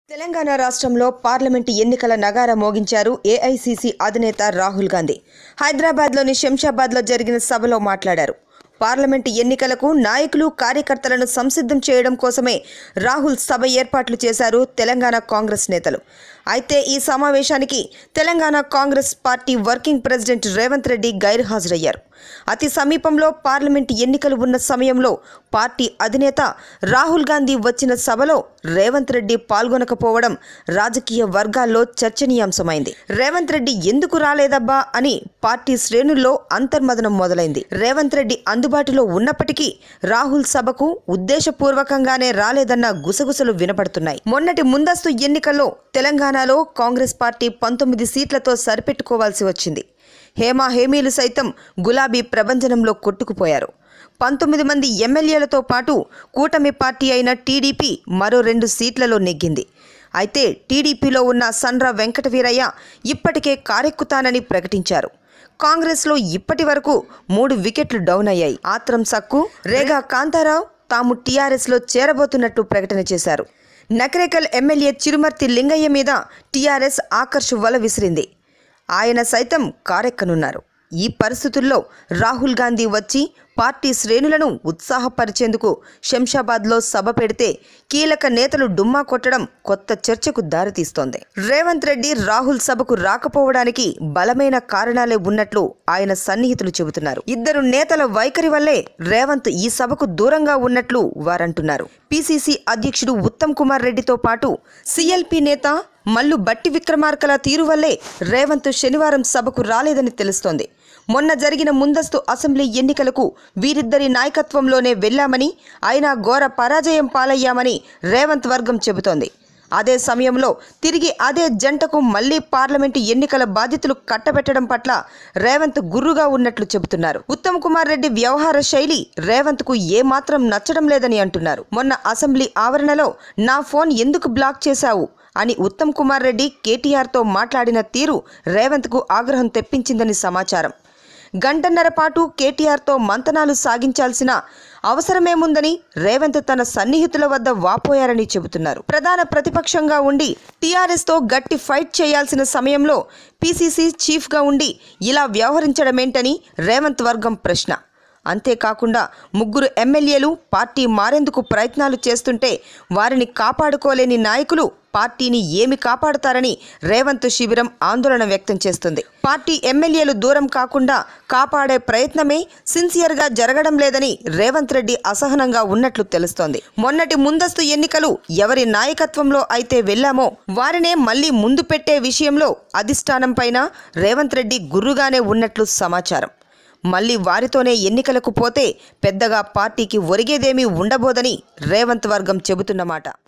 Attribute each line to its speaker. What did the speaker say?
Speaker 1: తెలంగాణ రాష్ట్రంలో పార్లమెంటు ఎన్నికల నగారా మోగించారు ఏఐసీసీ అధినేత రాహుల్ గాంధీ. హైదరాబాద్లోని శంషాబాద్లో జరిగిన సభలో మాట్లాడారు. పార్లమెంటు ఎన్నికలకు నాయకులు కార్యకర్తలను సంసిద్ధం చేయడం కోసమే రాహుల్ సభ ఏర్పాట్లు చేశారు తెలంగాణ కాంగ్రెస్ నేతలు. అయితే ఈ సమావేశానికి Telangana Congress party working president Revanth Reddy గైర్హాజరయ్యారు. అతి సమీపంలో పార్లమెంటు ఎన్నికలు ఉన్న సమయంలో పార్టీ అధినేత రాహుల్ గాంధీ వచ్చిన సభలో రేవంత్ రెడ్డి పాల్గొనకపోవడం రాజకీయ వర్గాల్లో చర్చనీయాంశమైంది. రేవంత్ రెడ్డి ఎందుకు రాలేదబ్బా అని పార్టీ శ్రేణుల్లో అంతర్మదనం మొదలైంది. రేవంత్ రెడ్డి అందుబాటులో ఉన్నప్పటికీ రాహుల్ సభకు ఉద్దేశపూర్వకంగానే రాలేదన్న గుసగుసలు వినపడుతున్నాయి. మొన్నటి ముందస్తు ఎన్నికల్లో తెలంగాణలో కాంగ్రెస్ పార్టీ 19 సీట్లతో సరిపెట్టుకోవాల్సి వచ్చింది. హేమీలు సైతం గులాబీ ప్రభంజనంలో కొట్టుకుపోయారు. 19 మంది ఎమ్మెల్యేలతో పాటు కూటమి పార్టీ అయిన టీడీపీ మరో 2 సీట్లలో నెగ్గింది. అయితే టీడీపీలో ఉన్న సండ్ర వెంకటవీరయ్య ఇప్పటికే కారెక్కుతానని ప్రకటించారు. కాంగ్రెస్లో ఇప్పటి వరకు 3 వికెట్లు డౌన్ అయ్యాయి. ఆత్రం సక్కు, రేగా కాంతారావు తాము టీఆర్ఎస్లో చేరబోతున్నట్టు ప్రకటన చేశారు. నకరేకల్ ఎమ్మెల్యే చిరుమర్తి లింగయ్య మీద టీఆర్ఎస్ ఆకర్ష్ వల విసిరింది. ఆయన సైతం కారెక్కనున్నారు. ఈ పరిస్థితుల్లో రాహుల్ గాంధీ వచ్చి పార్టీ శ్రేణులను ఉత్సాహపరిచేందుకు శంషాబాద్లో సభ పెడితే కీలక నేతలు డుమ్మా కొట్టడం కొత్త చర్చకు దారితీస్తోంది. రేవంత్ రెడ్డి రాహుల్ సభకు రాకపోవడానికి బలమైన కారణాలే ఉన్నట్లు ఆయన సన్నిహితులు చెబుతున్నారు. ఇద్దరు నేతల వైఖరి వల్లే రేవంత్ ఈ సభకు దూరంగా ఉన్నట్లు వారంటున్నారు. పీసీసీ అధ్యక్షుడు ఉత్తమ్ కుమార్ రెడ్డితో పాటు సీఎల్పీ నేత మల్లు బట్టి విక్రమార్కల తీరు వల్లే రేవంత్ శనివారం సభకు రాలేదని తెలుస్తోంది. మొన్న జరిగిన ముందస్తు అసెంబ్లీ ఎన్నికలకు వీరిద్దరి నాయకత్వంలోనే వెళ్లామని, అయినా ఘోర పరాజయం పాలయ్యామని రేవంత్ వర్గం చెబుతోంది. అదే సమయంలో తిరిగి అదే జంటకు మళ్లీ పార్లమెంటు ఎన్నికల బాధ్యతలు కట్టబెట్టడం పట్ల రేవంత్ గుర్రుగా ఉన్నట్లు చెబుతున్నారు. ఉత్తమ్ కుమార్ రెడ్డి వ్యవహార శైలి రేవంత్కు ఏమాత్రం నచ్చడం లేదని అంటున్నారు. మొన్న అసెంబ్లీ ఆవరణలో నా ఫోన్ ఎందుకు బ్లాక్ చేశావు అని ఉత్తమ్ కుమార్ రెడ్డి కేటీఆర్తో మాట్లాడిన తీరు రేవంత్కు ఆగ్రహం తెప్పించిందని సమాచారం. గంటన్నర పాటు కేటీఆర్తో మంతనాలు సాగించాల్సిన అవసరమేముందని రేవంత్ తన సన్నిహితుల వద్ద వాపోయారని చెబుతున్నారు. ప్రధాన ప్రతిపక్షంగా ఉండి టీఆర్ఎస్తో గట్టి ఫైట్ చేయాల్సిన సమయంలో పీసీసీ చీఫ్గా ఉండి ఇలా వ్యవహరించడమేంటని రేవంత్ వర్గం ప్రశ్న. అంతేకాకుండా 3 ఎమ్మెల్యేలు పార్టీ మారేందుకు ప్రయత్నాలు చేస్తుంటే వారిని కాపాడుకోలేని నాయకులు పార్టీని ఏమి కాపాడుతారని రేవంత్ శిబిరం ఆందోళన వ్యక్తం చేస్తుంది. పార్టీ ఎమ్మెల్యేలు దూరం కాకుండా కాపాడే ప్రయత్నమే సిన్సియర్గా జరగడం లేదని రేవంత్ రెడ్డి అసహనంగా ఉన్నట్లు తెలుస్తోంది. మొన్నటి ముందస్తు ఎన్నికలు ఎవరి నాయకత్వంలో అయితే వెళ్లామో వారినే మళ్లీ ముందు పెట్టే విషయంలో అధిష్టానం పైన రేవంత్ రెడ్డి గుర్రుగానే ఉన్నట్లు సమాచారం. మళ్లీ వారితోనే ఎన్నికలకు పోతే పెద్దగా పార్టీకి ఒరిగేదేమీ ఉండబోదని రేవంత్ వర్గం చెబుతున్నమాట.